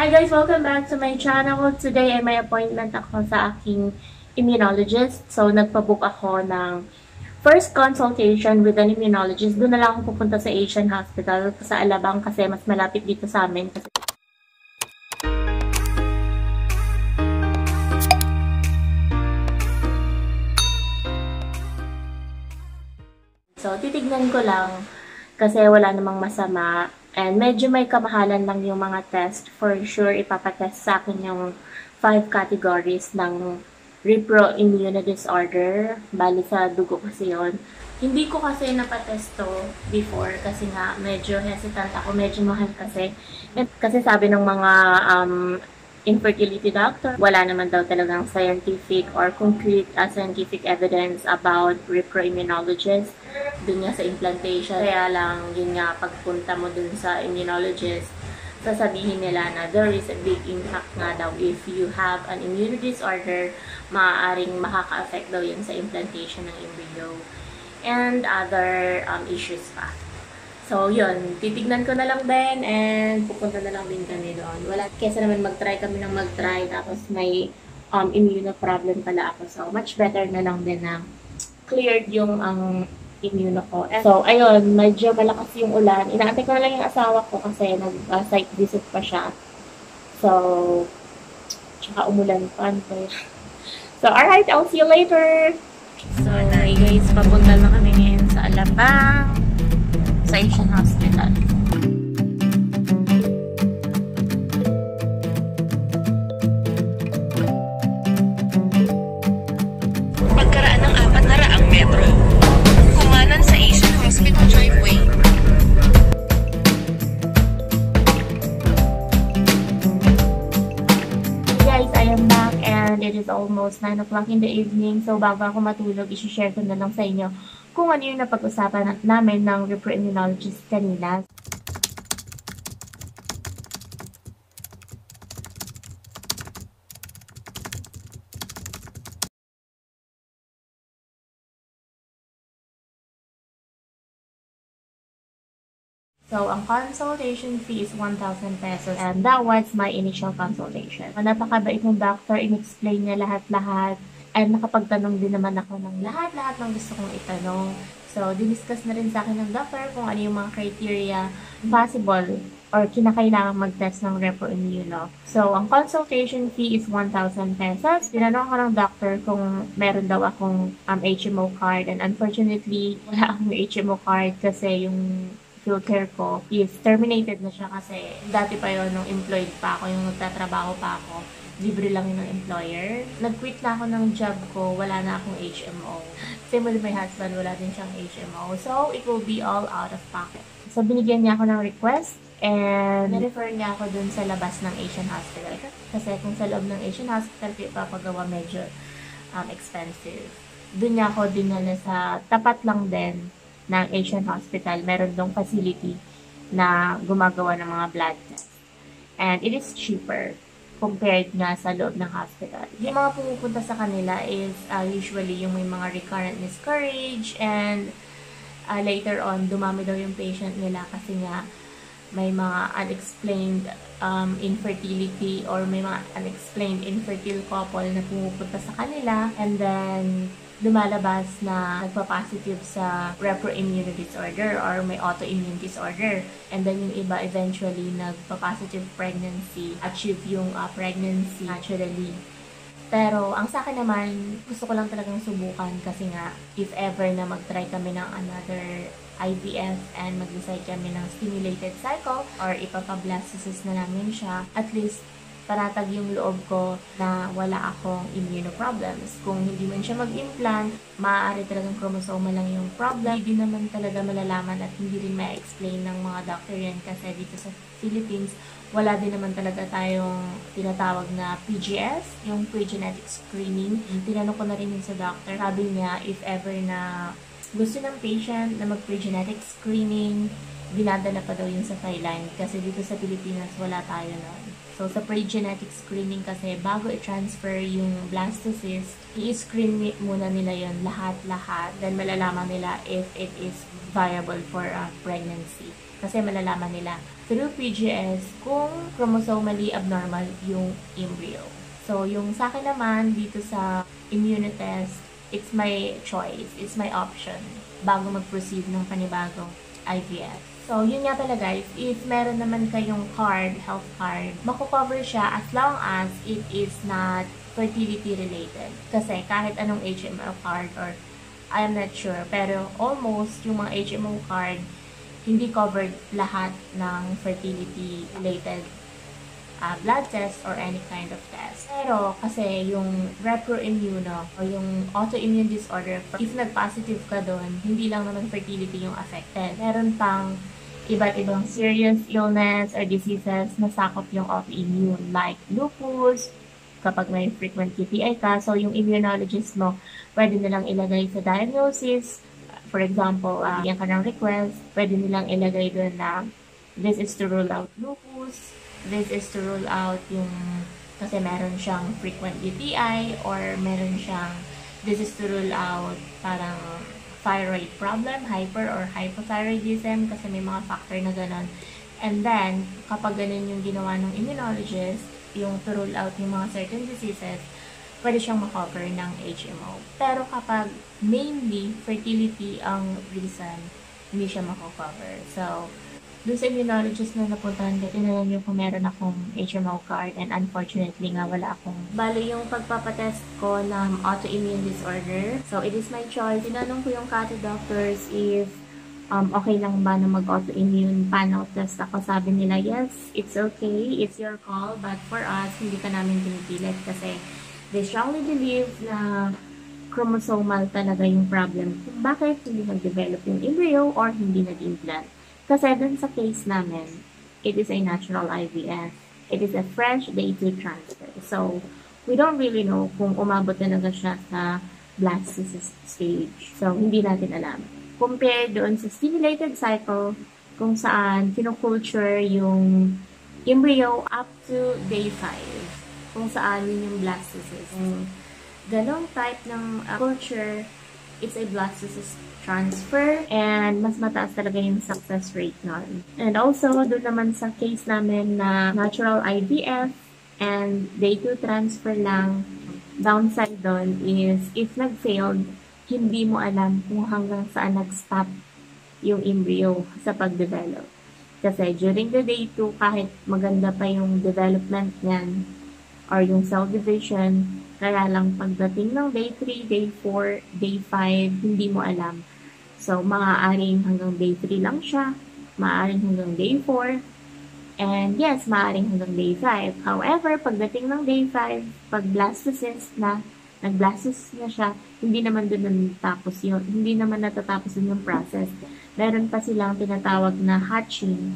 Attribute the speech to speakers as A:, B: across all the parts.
A: Hi guys! Welcome back to my channel. Today ay may appointment ako sa aking immunologist. So, nagpabook ako ng first consultation with an immunologist. Doon na lang ako pupunta sa Asian Hospital sa Alabang kasi mas malapit dito sa amin. So, titignan ko lang kasi wala namang masama. And medyo may kamahalan lang yung mga test. For sure, ipapatest sa akin yung 5 categories ng REPRODUCTIVE disorder. Bali sa dugo kasi yun. Hindi ko kasi napatesto before kasi nga medyo hesitant ako. Medyo mahal kasi. Kasi sabi ng mga infertility doctor, wala naman daw talagang scientific or concrete scientific evidence about repro-immunologist dun nga sa implantation. Kaya lang, yun nga, pagpunta mo dun sa immunologist, sasabihin nila na there is a big impact nga daw if you have an immune disorder, maaaring makaka-affect daw yun sa implantation ng embryo and other issues pa. So, yun. Titignan ko na lang din and pupunta na lang din kami doon. Wala. Kesa naman mag-try kami ng mag-try tapos may immune problem pala ako. So, much better na lang din na cleared yung immune ko. So, ayun. Medyo malakas yung ulan. Inaantay ko na lang yung asawa ko kasi nag-site visit pa siya. So, tsaka umulan pa. So, alright. I'll see you later. So, hey guys. Papunta na kami ngayon sa Alabang. Sa Asian Hospital.
B: Pagkaraan ng 400 metro, kumanan sa Asian Hospital driveway.
A: Guys, I am back and it is almost 9 o'clock in the evening. So, bago ako matulog, isi-share ko na lang sa inyo kung ano yung napag-usapan namin ng repro-immunologist kanina. So, ang consultation fee is 1,000 pesos and that was my initial consultation. Napakabait ng doctor, in-explain niya lahat-lahat. And nakapagtanong din naman ako ng lahat-lahat ng gusto kong itanong. So, diniscuss na rin sa akin ng doctor kung ano yung mga criteria possible or kinakailangan mag-test ng repro-immuno. So, ang consultation fee is 1,000 pesos. Tinanong ako ng doctor kung meron daw akong HMO card. And unfortunately, wala akong HMO card kasi yung field care ko is terminated na siya kasi dati pa yun nung employed pa ako, yung nagtatrabaho pa ako. Libre lang yun ng employer. Nag-quit na ako ng job ko, wala na akong HMO. Same with my husband, wala din siyang HMO. So, it will be all out of pocket. So, binigyan niya ako ng request and na-refer niya ako dun sa labas ng Asian Hospital. Kasi kung sa loob ng Asian Hospital, ipapagawa medyo expensive. Dun niya ako dinala sa tapat lang din ng Asian Hospital. Meron dong facility na gumagawa ng mga blood tests. And it is cheaper compared nga sa loob ng hospital. Yung mga pumupunta sa kanila is usually yung may mga recurrent miscarriage and later on, dumami daw yung patient nila kasi nga may mga unexplained infertility or may mga unexplained infertile couple na pumupunta sa kanila and then lumalabas na nagpa-positive sa repro-immune disorder or may autoimmune disorder. And then yung iba eventually nagpa-positive pregnancy, achieve yung pregnancy naturally. Pero ang sa akin naman, gusto ko lang talagang subukan kasi nga if ever na mag-try kami ng another IVF and mag-decide kami ng stimulated cycle or ipapablastocyst na namin siya, at least paratag yung loob ko na wala akong immunoproblems. Kung hindi man siya mag-implant, maaari talagang chromosome lang yung problem. Hindi naman talaga malalaman at hindi rin ma-explain ng mga doctor yan kasi dito sa Philippines, wala din naman talaga tayong tinatawag na PGS, yung pre-genetic screening. Tinanong ko na rin yun sa doctor. Sabi niya, if ever na gusto ng patient na mag-pre-genetic screening, dinadala pa daw yun sa Thailand kasi dito sa Pilipinas wala tayo noon. So, sa pre-genetic screening kasi, bago i-transfer yung blastocyst, i-screen muna nila yon lahat-lahat. Then, malalaman nila if it is viable for pregnancy. Kasi malalaman nila through PGS kung chromosomally abnormal yung embryo. So, yung sa akin naman, dito sa immunotest, it's my choice, it's my option bago mag-proceed ng panibagong IVF. So, yun nga pala guys, if meron naman kayong card, health card, mako-cover siya as long as it is not fertility related. Kasi kahit anong HMO card or I'm not sure, pero almost yung mga HMO card, hindi covered lahat ng fertility related blood test or any kind of test. Pero kasi yung REPROIMMUNE o yung autoimmune disorder, if nag-positive ka doon, hindi lang naman fertility yung affected. Meron pang iba't ibang serious illness or diseases na sakop yung autoimmune like lupus, kapag may frequent UTI ka. So yung immunologist mo, pwede nilang ilagay sa diagnosis. For example, yan ka ng request, pwede nilang ilagay doon na this is to rule out lupus, this is to rule out yung kasi meron siyang frequent UTI or meron siyang this is to rule out parang thyroid problem, hyper or hypothyroidism kasi may mga factor na ganon. And then, kapag ganun yung ginawa ng immunologist, yung to rule out yung mga certain diseases, pwede siyang makover ng HMO. Pero kapag mainly fertility ang reason, hindi siya makover. So, doon sa immunologist na napuntahan ko, tinanong niyo kung meron akong HMO card and unfortunately nga wala akong. Bali yung pagpapatest ko ng autoimmune disorder. So, it is my choice. Tinanong ko yung kate doctors if okay lang ba na mag-autoimmune panel test ako. Sabi nila, yes, it's okay, it's your call, but for us, hindi ka namin pinipilit kasi they strongly believe na chromosomal talaga yung problem. Kung bakit hindi nag-develop yung embryo or hindi nag-implant. Kasi dun sa case namin, it is a natural IVF. It is a fresh day 2 transfer. So, we don't really know kung umabot talaga siya sa blastocyst stage. So, hindi natin alam. Compare doon sa stimulated cycle, kung saan kinukulture yung embryo up to day 5. Kung saan yun yung blastocyst. Ganong type ng culture, it's a blastocyst transfer and mas mataas talaga yung success rate nun. And also, doon naman sa case namin na natural IVF and day 2 transfer lang, downside doon is if nag-failed, hindi mo alam kung hanggang saan nag-stop yung embryo sa pag-develop. Kasi during the day 2, kahit maganda pa yung development niyan or yung cell division, kaya lang pagdating ng day 3, day 4, day 5, hindi mo alam. So, maaaring hanggang day 3 lang siya, maaaring hanggang day 4, and yes, maaaring hanggang day 5. However, pagdating ng day 5, pag blastocyst na, nag-blastocyst na siya, hindi naman doon natatapos yun. Hindi naman natatapos yun yung process. Meron pa silang tinatawag na hatching,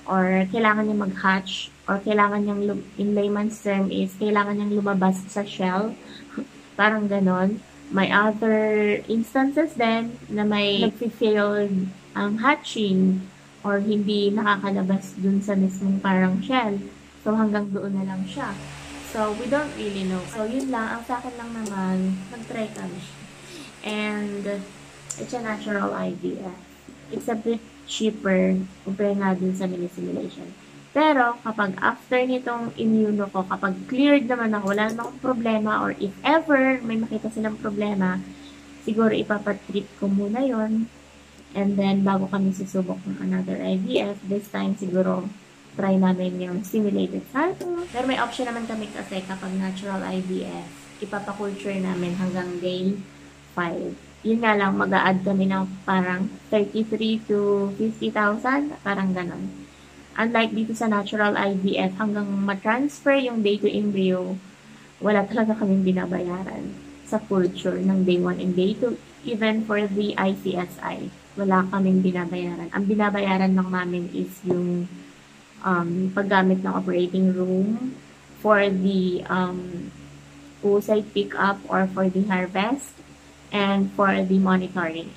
A: or kailangan niya mag-hatch, or kailangan niyang, in layman's term is, kailangan niyang lumabas sa shell. Parang ganon. May other instances din na may nag-failed ang hatching or hindi nakakalabas dun sa mismong parang shell. So, hanggang doon na lang siya. So, we don't really know. So, yun lang. Ang sa akin lang naman, mag-try kami. And, it's a natural IVF. It's a bit cheaper compare nga dun sa mini-simulation. Pero, kapag after nitong immuno ko, kapag cleared naman ako, wala naman akong problema, or if ever may makita silang problema, siguro ipapatrip ko muna yon. And then, bago kami susubok ng another IVF, this time siguro try namin yung stimulated cycle. Pero may option naman kami kasi kapag natural IVF, ipapakulture namin hanggang day 5. Yun nga lang, mag-a-add kami ng parang 33 to 50,000, parang ganon. Unlike dito sa natural IVF, hanggang ma-transfer yung day 2 embryo, wala talaga kaming binabayaran sa culture ng day 1 and day 2. Even for the ICSI, wala kaming binabayaran. Ang binabayaran lang namin is yung paggamit ng operating room for the oocyte pick-up or for the harvest and for the monitoring.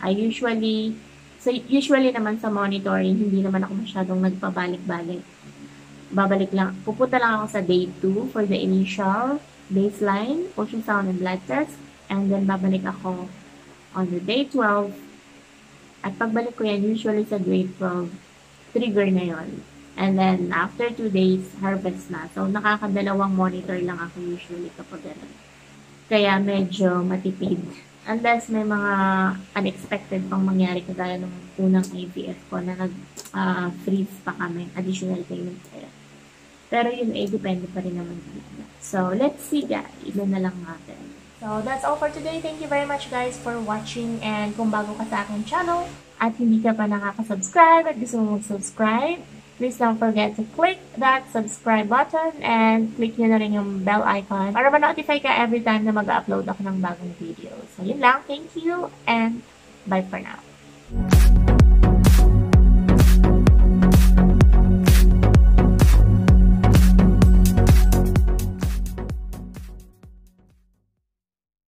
A: Usually naman sa monitoring, hindi naman ako masyadong nagpabalik-balik. Babalik lang, pupunta lang ako sa day 2 for the initial baseline, ultrasound and blood test, and then babalik ako on the day 12. At pagbalik ko yan, usually sa day 12, trigger na yon. And then, after 2 days, harvest na. So, nakakadalawang monitor lang ako usually kapag ganun. Kaya medyo matipid. Unless may mga unexpected pang mangyari kagaya nung unang IVF ko na nag-freeze pa kami, additional payment kaya. Pero yun ay depende pa rin naman dito. So, let's see guys. Ilan na lang natin. So, that's all for today. Thank you very much guys for watching. And kung bago ka sa aking channel at hindi ka pa nakaka-subscribe at gusto mo mag-subscribe, please don't forget to click that subscribe button and click nyo na rin yung bell icon para ma-notify ka every time na mag-upload ako ng bagong video. So, yun lang. Thank you and bye for now.